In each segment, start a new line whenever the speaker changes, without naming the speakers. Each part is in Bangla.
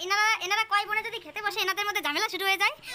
এনারা এনারা কয় বোনে যদি খেতে বসে এনাদের মধ্যে ঝামেলা শুরু হয়ে যায়।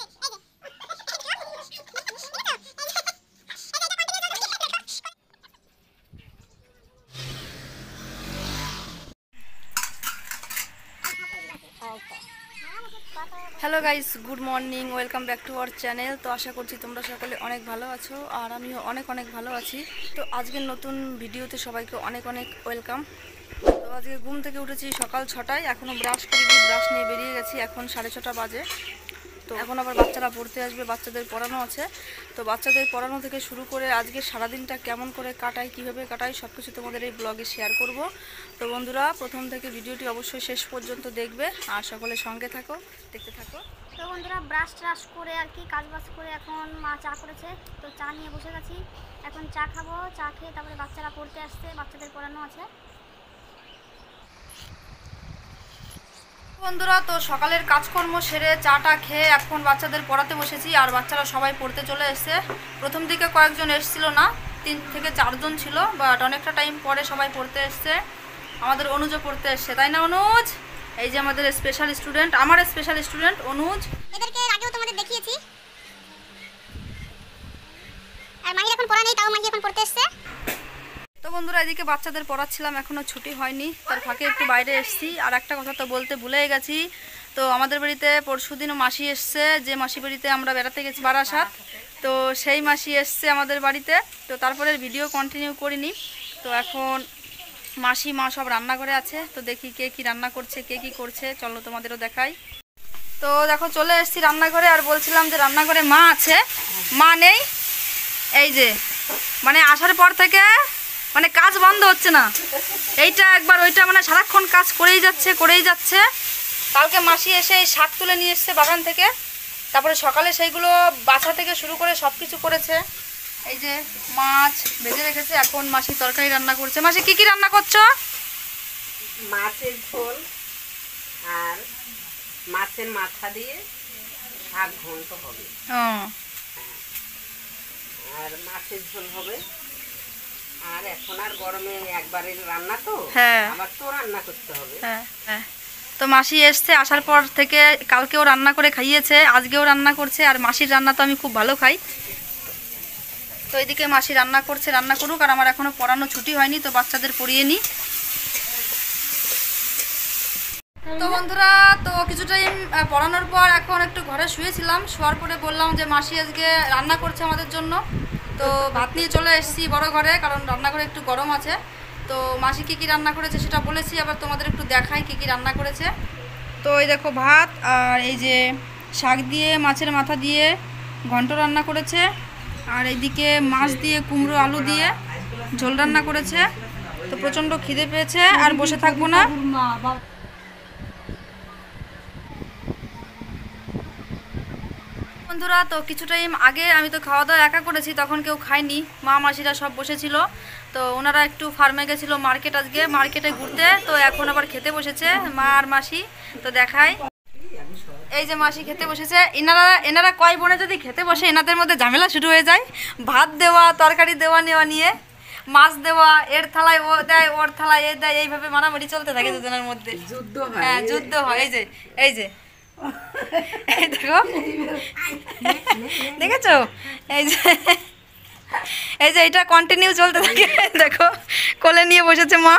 Hello guys, good morning, welcome back to our channel. তো আশা করছি তোমরা সকলে অনেক ভালো আছো আর আমিও অনেক ভালো আছি। তো আজকের নতুন ভিডিওতে সবাইকে অনেক ওয়েলকাম। তো আজকে ঘুম থেকে উঠেছি সকাল 6টায়, এখনও ব্রাশ করিনি, ব্রাশ নিয়ে বেরিয়ে গেছি, এখন 6:30 বাজে। তো এখন আবার বাচ্চারা পড়তে আসবে, বাচ্চাদের পড়ানো আছে। তো বাচ্চাদের পড়ানো থেকে শুরু করে আজকে সারাদিনটা কেমন করে কাটাই, কীভাবে কাটাই, সব কিছু তোমাদের এই ব্লগে শেয়ার করব। তো বন্ধুরা, প্রথম থেকে ভিডিওটি অবশ্যই শেষ পর্যন্ত দেখবে আর সকলে সঙ্গে থাকো, দেখতে থাকো। তো বন্ধুরা, ব্রাশ ট্রাশ করে আর কি কাজবাজ করে এখন মা চা করেছে, তো চা নিয়ে বসে গেছি। এখন চা খাবো, চা খেয়ে তারপরে বাচ্চারা পড়তে আসছে, বাচ্চাদের পড়ানো আছে। বন্ধুরা, তো সকালের কাজকর্ম সেরে চাটা খেয়ে এখন বাচ্চাদের পড়াতে বসেছি আর বাচ্চারা সবাই পড়তে চলে এসছে। প্রথম দিকে কয়েকজন এসেছিল না, 3 থেকে 4 জন ছিল, বাট অনেকটা টাইম পরে সবাই পড়তে এসছে। আমাদের অনুজও পড়তে এসছে, তাই না অনুজ? এই যে আমাদের স্পেশাল স্টুডেন্ট, আমার স্পেশাল স্টুডেন্ট অনুজ। এদেরকে আগেও তোমাদের দেখিয়েছি। আর মাহি এখন পড়া নেই, তাও মাহি এখন পড়তে এসছে। তো বন্ধুরা, এদিকে বাচ্চাদের পড়াচ্ছিলাম, এখনও ছুটি হয়নি, তার ফাঁকে একটু বাইরে এসেছি। আর একটা কথা তো বলতে ভুলেই গেছি, তো আমাদের বাড়িতে পরশুদিনও মাসি এসছে, যে মাসি বাড়িতে আমরা বেড়াতে গেছি বারাসাত, তো সেই মাসি এসছে আমাদের বাড়িতে। তো তারপরে ভিডিও কন্টিনিউ করিনি। তো এখন মাসি মা সব রান্নাঘরে আছে, তো দেখি কে কি রান্না করছে, কে কি করছে, চলো তোমাদেরও দেখাই। তো দেখো, চলে এসেছি রান্নাঘরে, আর বলছিলাম যে রান্নাঘরে মা আছে, মা নেই। এই যে মানে আসার পর থেকে মানে কাজ বন্ধ হচ্ছে না, এইটা একবার ওইটা, মানে সারাক্ষণ কাজ করেই যাচ্ছে। কালকে মাসি এসে এই শাক তুলে নিয়ে এসছে বাগান থেকে, তারপরে সকালে সেইগুলো বাছা থেকে শুরু করে সব কিছু করেছে। এই যে মাছ ভেজে রেখেছে, এখন মাসি তরকারি রান্না করছে। মাসি কি রান্না করছো?
মাছের ঝোল আর মাছের মাথা দিয়ে শাক ঘন্ট হবে। আর মাছের ঝোল হবে। আর এখন আর গরমে একবারের রান্না, তো আবার তো রান্না করতে হবে।
তো মাসি এসছে, আসার পর থেকে কালকেও রান্না করে খাইয়েছে, আজকেও রান্না করছে। আর মাসির রান্না তো আমি খুব ভালো খাই। তো এদিকে মাসি রান্না করছে, রান্না করুক। আর আমার এখনো পড়ানো ছুটি হয়নি, তো বাচ্চাদের পড়িয়ে নিই। তো বন্ধুরা, তো কিছু টাইম পড়ানোর পর এখন একটু ঘরে শুয়েছিলাম, শোয়ার পরে বললাম যে মাসি আজকে রান্না করছে আমাদের জন্য। তো ভাত নিয়ে চলে এসেছি বড় ঘরে, কারণ রান্নাঘরে একটু গরম আছে। তো মাসি কি রান্না করেছে সেটা বলেছি, আবার তোমাদের একটু দেখাই কি রান্না করেছে। তো এই দেখো ভাত, আর এই যে শাক দিয়ে মাছের মাথা দিয়ে ঘন্ট রান্না করেছে, আর এইদিকে মাছ দিয়ে কুমড়ো আলু দিয়ে ঝোল রান্না করেছে। তো প্রচণ্ড খিদে পেয়েছে, আর বসে থাকবো না। বন্ধুরা, তো কিছু টাইম আগে আমি তো খাওয়া দাওয়া একা করেছি, তখন কেউ খায়নি, মা মাসিরা সব বসেছিল। তো ওনারা একটু ফার্মে গেছিলো মার্কেট, আজকে মার্কেটে ঘুরতে। তো এখন আবার খেতে বসেছে মা আর মাসি, তো দেখাই। এই যে মাসি খেতে বসেছে। এনারা কয় বোনে যদি খেতে বসে এনাদের মধ্যে ঝামেলা শুরু হয়ে যায়, ভাত দেওয়া, তরকারি দেওয়া নেওয়া নিয়ে, মাছ দেওয়া, এর থালায় ও দেয়, ওর থালায় এ দেয়, এইভাবে মারামারি চলতে থাকে দুজনের মধ্যে। হ্যাঁ, যুদ্ধ হয়। এই যে দেখো, দেখেছো? এই যে এটা কন্টিনিউ চলতে থাকে। দেখো, কোলে নিয়ে বসেছে মা।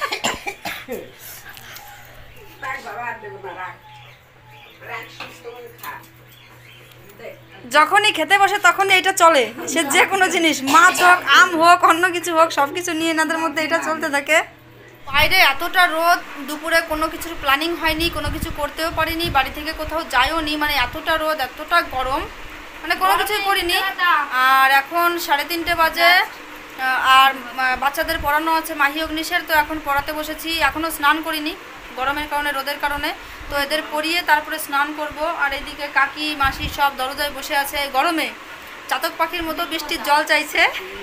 যখনই খেতে বসে তখনই এটা চলে, সে যে কোনো জিনিস, মাছ হোক, আম হোক, অন্য কিছু হোক, সব কিছু নিয়ে এনাদের মধ্যে এটা চলতে থাকে। বাইরে এতটা রোদ, দুপুরে কোনো কিছুর প্ল্যানিং হয়নি, কোনো কিছু করতেও পারিনি, বাড়ি থেকে কোথাও যাইও নি, মানে এতটা রোদ, এতটা গরম, মানে কোনো কিছুই করিনি। আর এখন 3:30 বাজে, আর বাচ্চাদের পড়ানো আছে মাহি অগ্নিশের, তো এখন পড়াতে বসেছি। এখনও স্নান করিনি গরমের কারণে, রোদের কারণে। তো এদের পড়িয়ে তারপরে স্নান করব। আর এদিকে কাকি মাসি সব দরজায় বসে আছে, গরমে চাতক পাখির মতো বৃষ্টির জল চাইছে।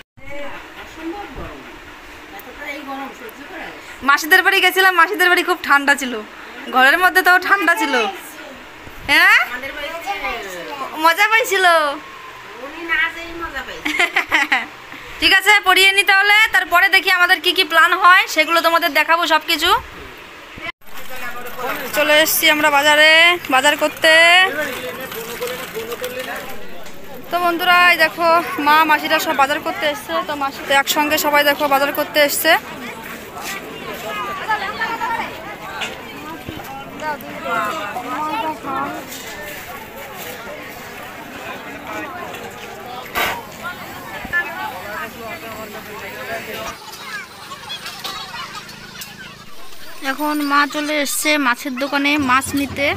মাসিদের বাড়ি গেছিলাম, মাসিদের বাড়ি খুব ঠান্ডা ছিল, ঘরের মধ্যে তাও ঠান্ডা ছিল। হ্যাঁ, মজা পাইছিল। ঠিক আছে, পড়িয়ে নি তাহলে, তারপরে দেখি আমাদের কি প্ল্যান হয়, সেগুলো তোমাদের দেখাবো সবকিছু। চলে এসেছি আমরা বাজারে বাজার করতে। তো বন্ধুরা এই দেখো মা মাসিরা সব বাজার করতে এসছে। তো মাসি একসঙ্গে সবাই দেখো বাজার করতে এসছে। এখন মা চলে এসছে মাছের দোকানে মাছ নিতে।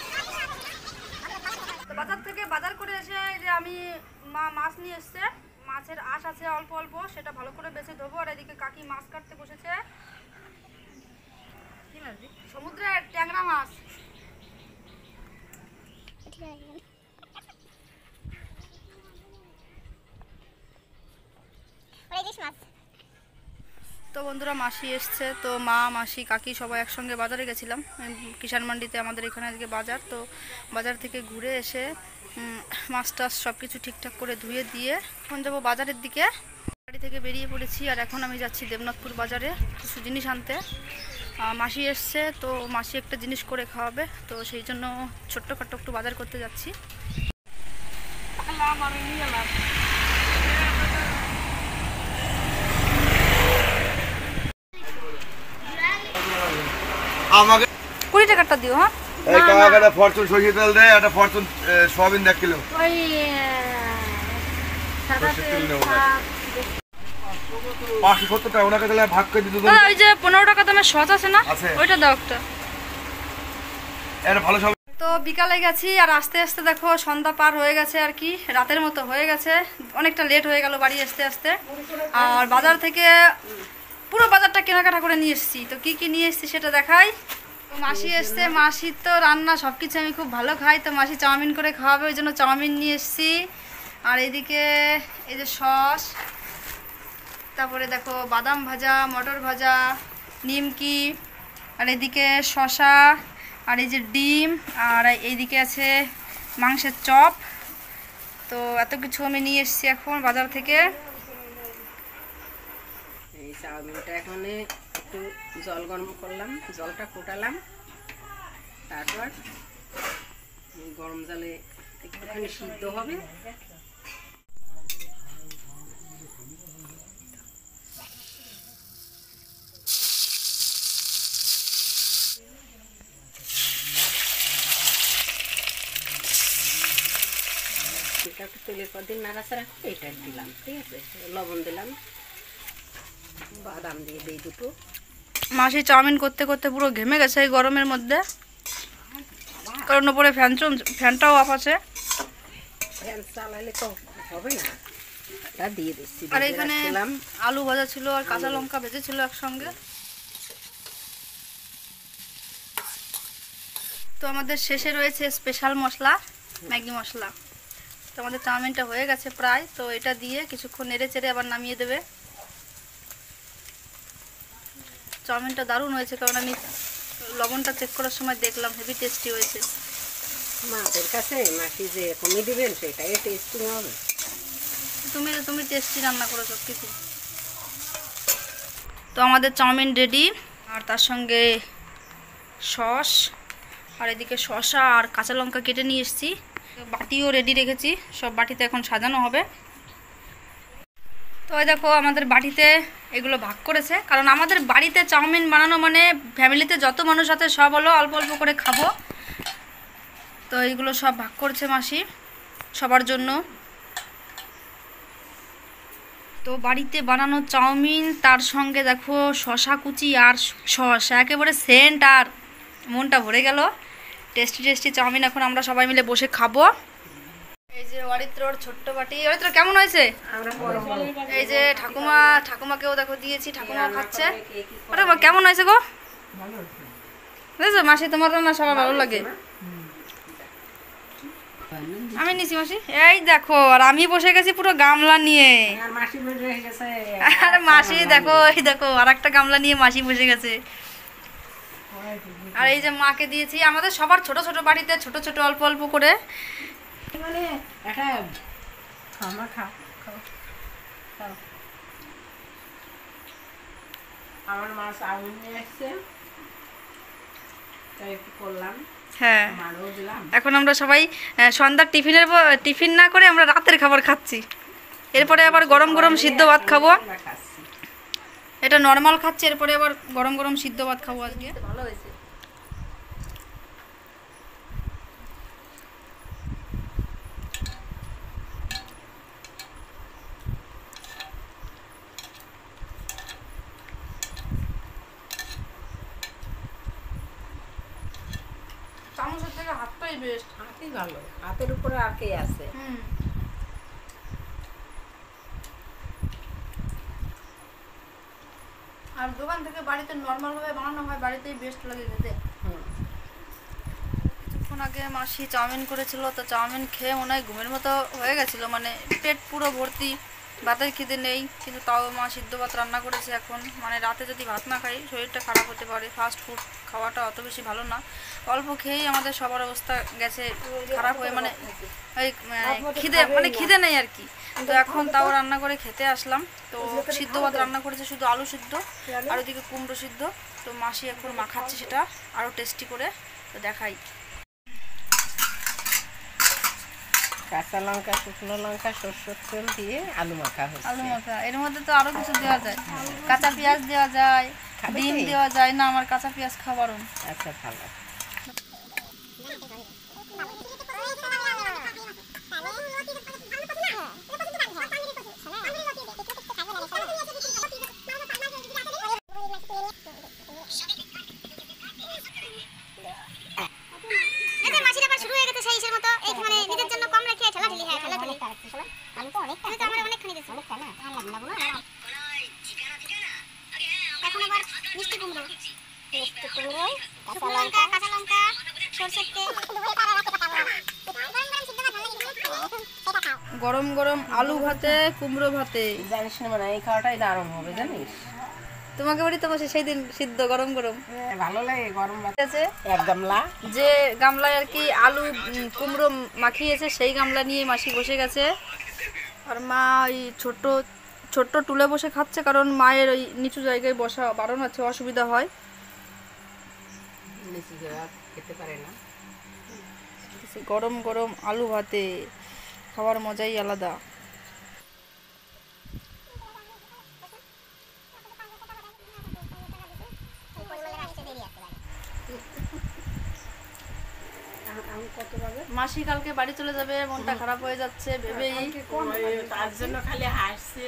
বাজার থেকে বাজার করে এসে যে আমি মা মাছ নিয়ে এসছে, মাছের আঁশ আছে অল্প অল্প, সেটা ভালো করে বেছে ধোবো। আর এদিকে কাকি মাছ কাটতে বসেছে। কি মাছ? সমুদ্রের ট্যাংরা মাছ। তো বন্ধুরা মাসি এসছে, তো মা মাসি কাকি সবাই একসঙ্গে বাজারে গেছিলাম কিষাণ মান্ডিতে। আমাদের এখানে আজকে বাজার। তো বাজার থেকে ঘুরে এসে মাছ টাছ সব কিছু ঠিকঠাক করে ধুয়ে দিয়ে এখন যাবো বাজারের দিকে। বাড়ি থেকে বেরিয়ে পড়েছি আর এখন আমি যাচ্ছি দেবনাথপুর বাজারে কিছু জিনিস আনতে। মাসি এসছে, তো মাসি একটা জিনিস করে খাওয়াবে, তো সেই জন্য ছোট্টখাট্টো একটু বাজার করতে যাচ্ছি।
আমাকে
20 টাকাটা দিও। হ্যাঁ
এই কাকাটা ফরচুন সরিষা তেল দেয়, একটা ফরচুন সয়াবিন 1 কিলো।
ওই
পাঁচশো 70 টাকা ওনাকে তাহলে ভাগ করে দিতে।
ওই যে 15 টাকা দামের সস আছে না, ওইটা দাও একটা।
এটা ভালো সব।
তো বিকালে গেছি আর আস্তে আস্তে দেখো সন্ধ্যা পার হয়ে গেছে, আর কি রাতের মতো হয়ে গেছে। অনেকটা লেট হয়ে গেল বাড়ি আসতে আসতে। আর বাজার থেকে পুরো বাজারটা কেনাকাটা করে নিয়ে এসেছি। তো কি কি নিয়ে এসেছি সেটা দেখাই। তো মাসি এসছে, মাসির তো রান্না সব কিছু আমি খুব ভালো খাই। তো মাসি চাউমিন করে খাওয়াবে, ওই জন্য চাউমিন নিয়ে এসেছি। আর এদিকে এই যে সস, তারপরে দেখো বাদাম ভাজা, মটর ভাজা, নিমকি, আর এদিকে শসা, আর এই যে ডিম, আর এইদিকে আছে মাংসের চপ। তো এত কিছু আমি নিয়ে এসেছি এখন বাজার থেকে।
এই চাউমিনটা এখন একটু জল গরম করলাম, জলটা ফুটালাম, তারপর গরম জলে একটুখানি সিদ্ধ হবে। এটা একটু তেলের পর দিন নাড়াচাড়া করে এটা দিলাম, ঠিক আছে, লবণ দিলাম, বাদাম দিয়ে দিই দুটো।
মাসি চাউমিন করতে করতে পুরো ঘেমে গেছে এই গরমের মধ্যে, কারণ ওপরে ফ্যানটাও অফ আছে।
ফ্যান চালালে তো হবে না, এটা দিয়ে দিচ্ছি।
আর এখানে আলু ভাজা ছিল আর কাঁচা লঙ্কা ভেজে ছিল একসঙ্গে। তো আমাদের শেষে রয়েছে স্পেশাল মশলা, ম্যাগি মশলা। তো আমাদের চাউমিনটা হয়ে গেছে প্রায়। তো এটা দিয়ে কিছুক্ষণ নেড়ে চেড়ে আবার নামিয়ে দেবে। চাউমিনটা দারুণ হয়েছে, কারণ আমি লবণটা চেক করার সময় দেখলাম হেভি টেস্টি হয়েছে।
মাদের কাছে মাসি যে কমে দিবেন সেটাই টেস্টি হবে।
তুমি টেস্টি রান্না করো সব কিছু। তো আমাদের চাউমিন রেডি, আর তার সঙ্গে সস, আর এদিকে শসা আর কাঁচা লঙ্কা কেটে নিয়ে এসেছি। বাটিও রেডি রেখেছি, সব বাটিতে এখন সাজানো হবে। তো ওই দেখো আমাদের বাড়িতে এগুলো ভাগ করেছে, কারণ আমাদের বাড়িতে চাউমিন বানানো মানে ফ্যামিলিতে যত মানুষ আছে সব হলো অল্প অল্প করে খাবো। তো এইগুলো সব ভাগ করেছে মাসি সবার জন্য। তো বাড়িতে বানানো চাউমিন, তার সঙ্গে দেখো শসা কুচি আর সস, একেবারে সেন্ট, আর মনটা ভরে গেল। টেস্টি টেস্টি চাউমিন এখন আমরা সবাই মিলে বসে খাবো। এই যে অরিত্রর ছোট্ট বাটি। অরিত্র কেমন হয়েছে? এই যে ঠাকুমাকেও দেখো দিয়েছি, ঠাকুমাও খাচ্ছে। আরে কেমন হয়েছে গো? বুঝেছো মাসি, তোমার রান্না সবার ভালো লাগে। আমি নিছি মাসি। এই দেখো, আর আমি বসে গেছি পুরো গামলা নিয়ে। আরে মাসি দেখো, এই দেখো আর একটা গামলা নিয়ে মাসি বসে গেছে। আর এই যে মাকে দিয়েছি। আমাদের সবার ছোট ছোট বাড়িতে ছোট ছোট অল্প অল্প করে।
আমার মা চাউমিন নিয়ে এসছে,
হ্যাঁ, এখন আমরা সবাই সন্ধ্যার টিফিন না করে আমরা রাতের খাবার খাচ্ছি। এরপরে আবার গরম গরম সিদ্ধ ভাত খাবো। এটা নর্মাল খাচ্ছি, এরপরে আবার গরম গরম সিদ্ধ ভাত খাবো আজকে।
ভালো হয়েছে।
চামচের থেকে হাতটাই বেস্ট।
হাতই ভালো, হাতের উপরে আর কে আছে।
আর দোকান থেকে বাড়িতে নর্মাল ভাবে বানানো হয়, বাড়িতেই বেস্ট লাগে খেতে। কিছুক্ষণ আগে মাসি চাউমিন করেছিল, তো চাউমিন খেয়ে মনে হয় ঘুমের মতো হয়ে গেছিলো, মানে পেট পুরো ভর্তি, ভাতের খিদে নেই। কিন্তু তাও মা সিদ্ধ ভাত রান্না করেছে এখন। মানে রাতে যদি ভাত না খাই শরীরটা খারাপ হতে পারে। ফাস্ট ফুড খাওয়াটা অত বেশি ভালো না, অল্প খেয়েই আমাদের সবার অবস্থা গেছে খারাপ হয়ে, মানে ওই খিদে নেই আর কি। তো এখন তাও রান্না করে খেতে আসলাম। তো সিদ্ধ ভাত রান্না করেছে, শুধু আলু সিদ্ধ আর ওদিকে কুমড়ো সিদ্ধ। তো মাসি এখন মাখাচ্ছে সেটা আরও টেস্টি করে, তো দেখাই।
কাঁচা লঙ্কা, শুকনো লঙ্কা, সরষের তেল দিয়ে আলু মাখা হচ্ছে।
আলু মাখা, এর মধ্যে তো আরো কিছু দেওয়া যায়, কাঁচা পেঁয়াজ দেওয়া যায়, ডিম দেওয়া যায়। না, আমার কাঁচা পেঁয়াজ খাবার।
আচ্ছা, ভালো।
গরম গরম আলু ভাতে কুমড়ো ভাতে,
জানিস না, মানে এই খাওয়াটাই দারুণ হবে জানিস।
তোমাকে বলি তো বসে সেই দিন সিদ্ধ গরম গরম
ভালো লাগে গরম ভাত।
আছে
এক গামলা,
যে গামলায় আর কি আলু কুমড়ো মাখিয়েছে, সেই গামলা নিয়ে মাসি বসে গেছে। আর মা ওই ছোট্ট ছোট্ট টুলে বসে খাচ্ছে, কারণ মায়ের ওই নিচু জায়গায় বসা বারণ আছে, অসুবিধা হয়।
খেতে পারে না।
গরম গরম আলু ভাতে খাওয়ার মজাই আলাদা। মাসি কালকে বাড়ি চলে যাবে, মনটা খারাপ হয়ে যাচ্ছে ভেবেই।
তার জন্য খালি হাসছে।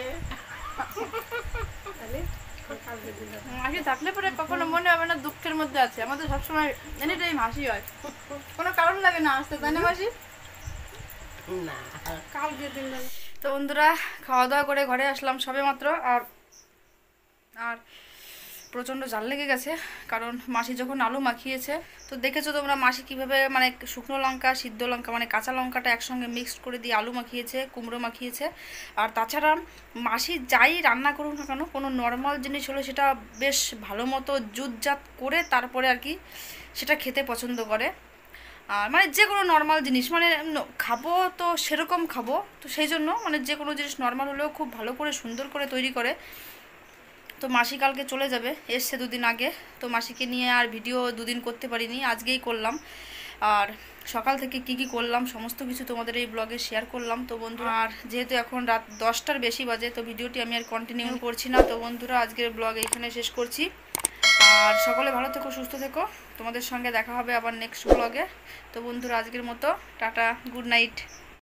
হাসি থাকলে পরে কখনো মনে হবে না দুঃখের মধ্যে আছে। আমাদের সবসময় এনি টাইম হাসি হয়, কোনো কারণ লাগে না আসতে, তাই না মাসি?
না,
তো বন্ধুরা, খাওয়া দাওয়া করে ঘরে আসলাম সবে মাত্র। আর প্রচণ্ড জাল লেগে গেছে, কারণ মাসি যখন আলু মাখিয়েছে, তো দেখেছো তোমরা মাসি কীভাবে মানে শুকনো লঙ্কা, সিদ্ধ লঙ্কা, মানে কাঁচা লঙ্কাটা একসঙ্গে মিক্সড করে দিয়ে আলু মাখিয়েছে, কুমড়ো মাখিয়েছে। আর তাছাড়া মাসি যাই রান্না করুক না কেন, কোনো নর্মাল জিনিস হলে সেটা বেশ ভালো মতো জুতজাত করে তারপরে আর কি সেটা খেতে পছন্দ করে। আর মানে যে কোনো নর্মাল জিনিস মানে খাবো তো সেরকম খাবো, তো সেই জন্য মানে যে কোনো জিনিস নর্মাল হলেও খুব ভালো করে সুন্দর করে তৈরি করে। তো মাসি কালকে চলে যাবে, এসছে দুদিন আগে। তো মাসিকে নিয়ে আর ভিডিও দুদিন করতে পারিনি, আজকেই করলাম। আর সকাল থেকে কি কি করলাম সমস্ত কিছু তোমাদের এই ব্লগে শেয়ার করলাম। তো বন্ধুরা, আর যেহেতু এখন রাত 10টার বেশি বাজে, তো ভিডিওটি আমি আর কন্টিনিউ করছি না। তো বন্ধুরা, আজকের ব্লগ এখানে শেষ করছি। আর সকলে ভালো থেকো, সুস্থ থেকো। তোমাদের সঙ্গে দেখা হবে আবার নেক্সট ব্লগে। তো বন্ধুরা, আজকের মতো টাটা, গুড নাইট।